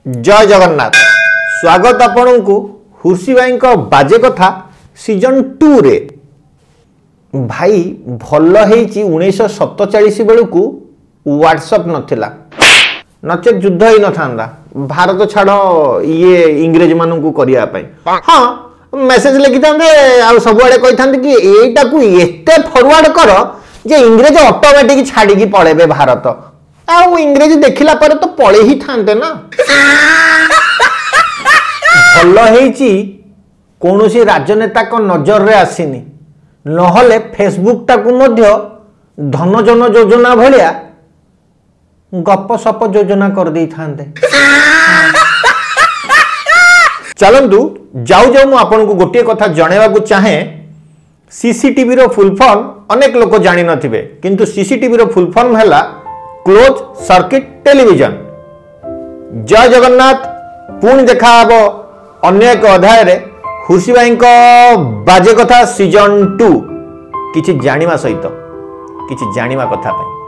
जय जगन्नाथ स्वागत आपण को हुर्सी भाई बाजे कथा सीजन 2 रे भाई भल है 1947 बेलू को व्हाट्सएप नथिला नचे युद्ध ही न था भारत छाड़ ये इंग्रेज मान को करिया हाँ मेसेज लिखि था सब आड़े कही था कि एटा को एते फॉरवर्ड कर जे इंग्रेज ऑटोमेटिक छाड़ी की पळेबे भारत आउ इंग्रेज देखिला पर तो पळे ही थांते ना भल है कौनसी राजनेता को नजर रे आसीनी नहले फेसबुक टाकू मध्य धनजन योजना भलिया गप सप योजना कर दे थांते चलंतु जाऊ जाऊ आपन को गोटे कथा जणेवा को चाहे सीसीटीवी रो फुल फॉर्म अनेक लोक जानि नथिबे किंतु सीसीटीवी रो फुल फॉर्म हैला क्लोज सर्किट टेलीविजन। जय जगन्नाथ पुणी देखा हबो अन्य एक अध्याय रे हुर्सी भाई बाजे कथा सीजन 2 किछि जानिमा सहित किछि जानिमा कथा पे।